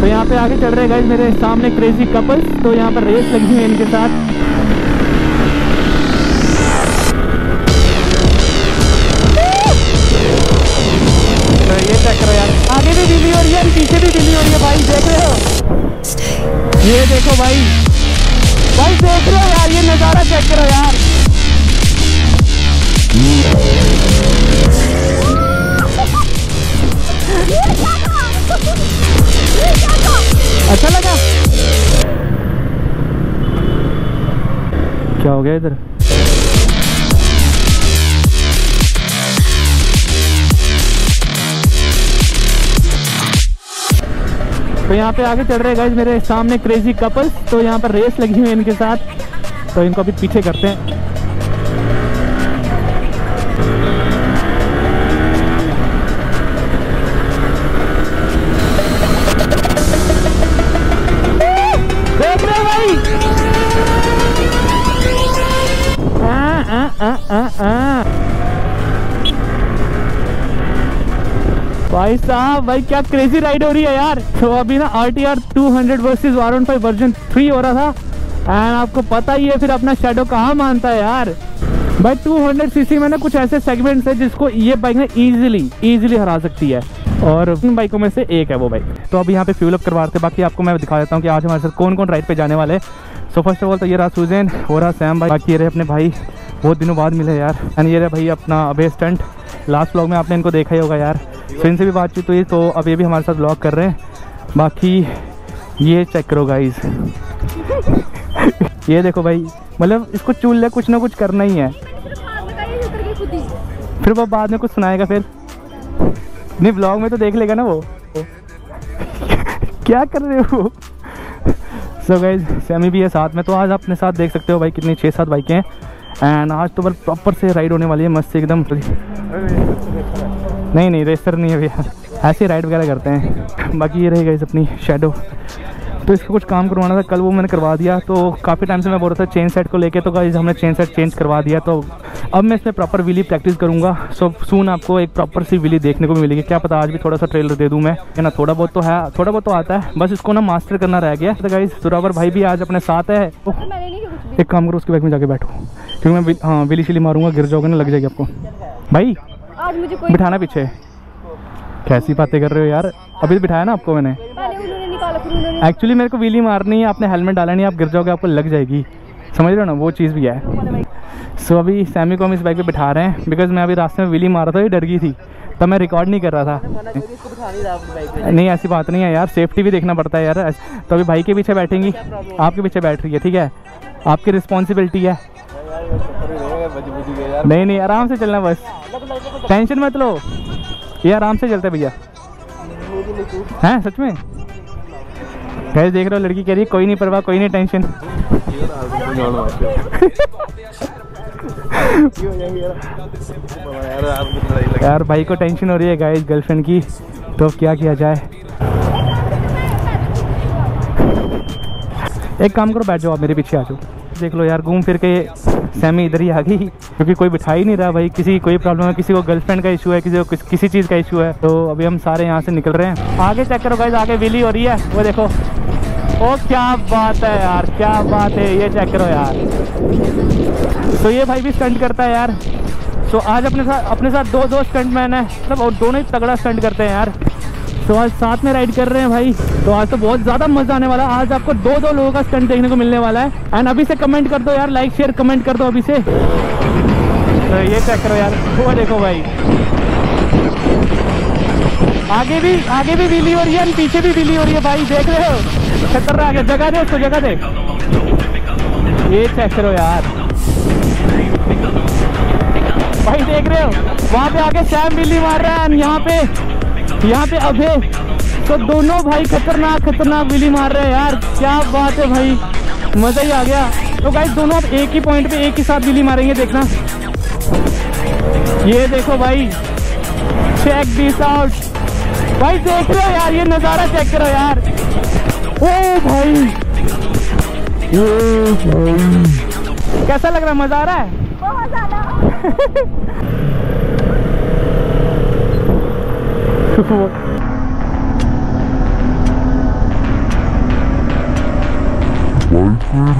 तो यहाँ पे आगे चल रहे गाइस मेरे सामने क्रेजी कपल्स। तो यहाँ पर रेस लगी है इनके साथ। तो ये चेक करो यार, आगे भी बिल्ली हो रही है, पीछे भी बिल्ली हो रही है भाई, देख रहे हो? ये देखो भाई, भाई देख रहे हो यार, ये नज़ारा चेक करो यार। अच्छा लगा? क्या हो गया इधर? तो यहाँ पे आगे चल रहे गाइस मेरे सामने क्रेजी कपल्स। तो यहाँ पर रेस लगी हुई है इनके साथ, तो इनको अभी पीछे करते हैं। देख रहे हो भाई? भाई साहब, भाई क्या क्रेजी राइड हो रही है यार। तो अभी ना RTR 200 वर्सेस R15 वर्जन 3 हो रहा था। एंड आपको पता ही है फिर अपना शैडो कहाँ मानता है यार। भाई 200 सीसी में ना कुछ ऐसे सेगमेंट्स है जिसको ये बाइक ना इजीली हरा सकती है, और उन बाइकों में से एक है वो बाइक। तो अभी यहाँ पे फ्यूल अप करवाते, बाकी आपको मैं दिखा देता हूँ कि आज हमारे साथ कौन कौन राइड पे जाने वाले हैं। सो फर्स्ट ऑफ ऑल तो ये रहा सुजैन, हो रहा सैम भाई, बाकी ये रहे अपने भाई, बहुत दिनों बाद मिले यार। एंड ये रहे भाई अपना अभय स्टंट, लास्ट व्लॉग में आपने इनको देखा ही होगा यार, तो इनसे भी बातचीत हुई, तो अब ये भी हमारे साथ व्लॉग कर रहे हैं। बाकी ये चेक करो गाइस, ये देखो भाई, मतलब इसको चूल ले, कुछ ना कुछ करना ही है, फिर वो बाद में कुछ सुनाएगा फिर नहीं, व्लॉग में तो देख लेगा ना वो क्या कर रहे हो। सो गाइस सैमी भी है साथ में, तो आज अपने साथ देख सकते हो भाई कितनी 6-7 बाइकें हैं। एंड आज तो बस प्रॉपर से राइड होने वाली है, मस्त से एकदम। नहीं रेसर नहीं है भैया, ऐसे राइड वगैरह करते हैं। बाकी ये रहेगा इस अपनी शैडो, तो इसका कुछ काम करवाना था, कल वो मैंने करवा दिया। तो काफ़ी टाइम से मैं बोल रहा था चेन सेट को लेके, तो गाइस हमने चेन सेट चेंज करवा दिया। तो अब मैं इसमें प्रॉपर व्हीली प्रैक्टिस करूँगा। सो सून आपको एक प्रॉपर सी व्हीली देखने को मिलेगी। क्या पता आज भी थोड़ा सा ट्रेलर दे दूँ मैं, है ना। थोड़ा बहुत तो है, थोड़ा बहुत तो आता है, बस इसको ना मास्टर करना रह गया। तो गाइस सुरावर भाई भी आज अपने साथ है। एक काम करो, उसके बैग में जाके बैठो, क्योंकि मैं हाँ व्हीली शिली मारूंगा, गिर जाओगे ना, लग जाएगी आपको। भाई आज मुझे कोई बिठाना पीछे। कैसी बातें कर रहे हो यार, अभी तो बिठाया ना आपको मैंने। एक्चुअली मेरे को व्हीली मारनी है, आपने हेलमेट डाला नहीं, आप गिर जाओगे, आपको लग जाएगी, समझ रहे हो ना, वो चीज़ भी है। सो अभी सैमी को हम इस बाइक पे बिठा रहे हैं, बिकॉज मैं अभी रास्ते में व्हीली मारा था, ये डर गई थी, तब मैं रिकॉर्ड नहीं कर रहा था। नहीं ऐसी बात नहीं है यार, सेफ्टी भी देखना पड़ता है यार। तो अभी भाई के पीछे बैठेंगी, आपके पीछे बैठ रही है, ठीक है, आपकी रिस्पॉन्सिबिलिटी है। नहीं आराम से चलना, बस टेंशन मत लो, ये आराम से चलता है भैया। हैं सच में गाइस, देख रहे हो लड़की कह रही है कोई नहीं परवाह, कोई नहीं टेंशन। यार भाई को टेंशन हो रही है गाइस गर्लफ्रेंड की, तो क्या किया जाए। एक काम करो, बैठ जाओ आप मेरे पीछे, आ जाओ। देख लो यार, घूम फिर के सैमी इधर ही आ गई, क्योंकि कोई बिठा ही नहीं रहा भाई। किसी की कोई प्रॉब्लम है, किसी को गर्लफ्रेंड का इशू है, किसी को किसी चीज़ का इशू है। तो अभी हम सारे यहाँ से निकल रहे हैं। आगे चेक करो गाइस, आगे व्हीली हो रही है, वो देखो। ओ क्या बात है यार, क्या बात है, ये चेक करो यार। तो ये भाई भी स्टंट करता है यार। तो आज अपने साथ दो स्टंटमैन है, मतलब दोनों ही तगड़ा स्टंट करते हैं यार। तो आज साथ में राइड कर रहे हैं भाई, तो आज तो बहुत ज़्यादा मज़ा आने वाला है। आज आपको दो लोगों का स्टंट देखने को मिलने वाला है। एंड अभी से कमेंट कर दो यार, लाइक शेयर कमेंट कर दो अभी से। तो ये चेक करो यार, वो देखो भाई, आगे भी व्हीली हो रही है, पीछे भी व्हीली हो रही है भाई, देख रहे हो, खतरनाक है। जगह दे उसको, जगह दे। ये चेक करो यार भाई, देख रहे हो, वहाँ पे आगे सैम व्हीली मार रहा है, यहाँ पे अभय। तो दोनों भाई खतरनाक व्हीली मार रहे हैं यार, क्या बात है भाई, मजा ही आ गया। तो गाइस दोनों अब एक ही पॉइंट पे एक ही साथ व्हीली मारेंगे, देखना। ये देखो भाई, चेक दिस आउट भाई, देख रहे हो यार, ये नज़ारा चेक करो यार। ओ भाई, कैसा लग रहा है, मजा आ रहा है बहुत ज़्यादा।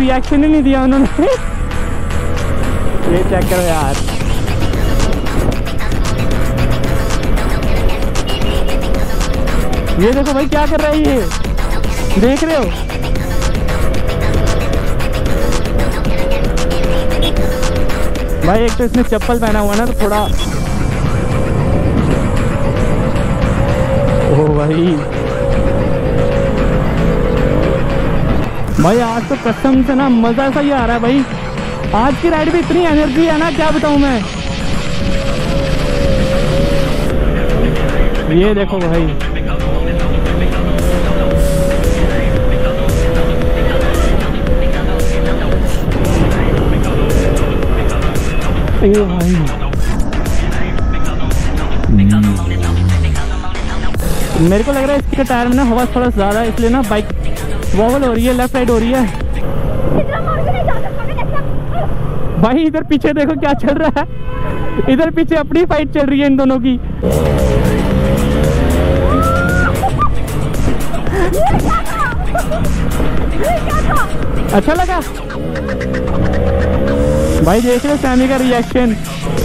रिएक्शन ही नहीं दिया उन्होंने। ये चेक करो यार, ये देखो भाई क्या कर रहा है ये, देख रहे हो? भाई एक तो इसने चप्पल पहना हुआ ना तो थोड़ा, ओ भाई भाई आज तो कसम से ना मजा सा ही आ रहा है भाई। आज की राइड में इतनी एनर्जी है ना, क्या बताऊं मैं। ये देखो भाई, ओ भाई मेरे को लग रहा है इसके टायर में ना हवा थोड़ा ज्यादा है, इसलिए ना बाइक वॉबल हो रही है, लेफ्ट राइट हो रही है। भाई इधर पीछे देखो क्या चल रहा है, इधर पीछे अपनी फाइट चल रही है इन दोनों की। अच्छा लगा भाई, देख रहे सैमी का रिएक्शन।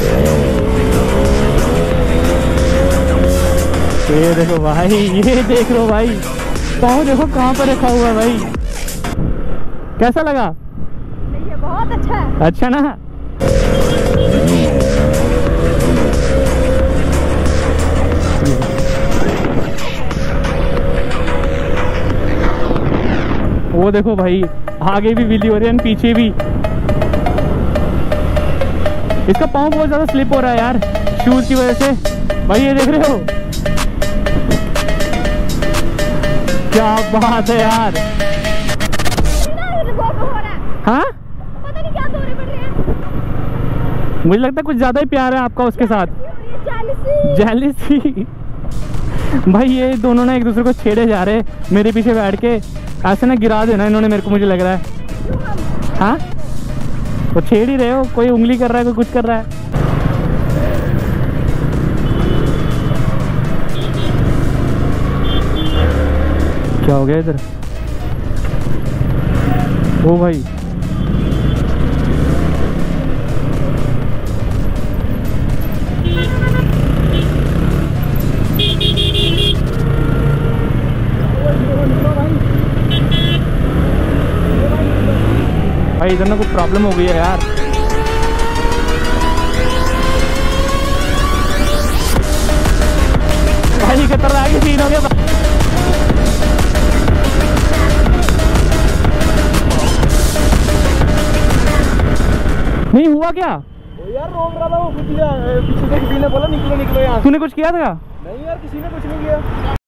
ये देखो भाई, ये देख लो भाई, पाँव देखो कहाँ पर रखा हुआ है भाई। कैसा लगा? ये बहुत अच्छा है। अच्छा ना? वो देखो भाई, आगे भी व्हीली हो रही है, पीछे भी। इसका पाँव बहुत ज्यादा स्लिप हो रहा है यार शूज की वजह से। भाई ये देख रहे हो, क्या बात है यार। हाँ पता नहीं क्या दौरे पड़ रहे हैं। मुझे लगता है कुछ ज्यादा ही प्यार है आपका उसके साथ। जेलसी भाई, ये दोनों ना एक दूसरे को छेड़े जा रहे हैं मेरे पीछे बैठ के। ऐसे ना गिरा देना इन्होंने मेरे को, मुझे लग रहा है। हाँ तो छेड़ ही रहे हो, कोई उंगली कर रहा है, कोई कुछ कर रहा है। क्या हो गया इधर? ओ भाई भाई इधर ना कुछ प्रॉब्लम हो गई है यार। भाई खतरनाक सीन हो गया। नहीं हुआ क्या यार? रोक रहा था वो, पीछे से किसी ने बोला निकलो निकलो यहाँ। तूने कुछ किया था? नहीं यार, किसी ने कुछ नहीं किया।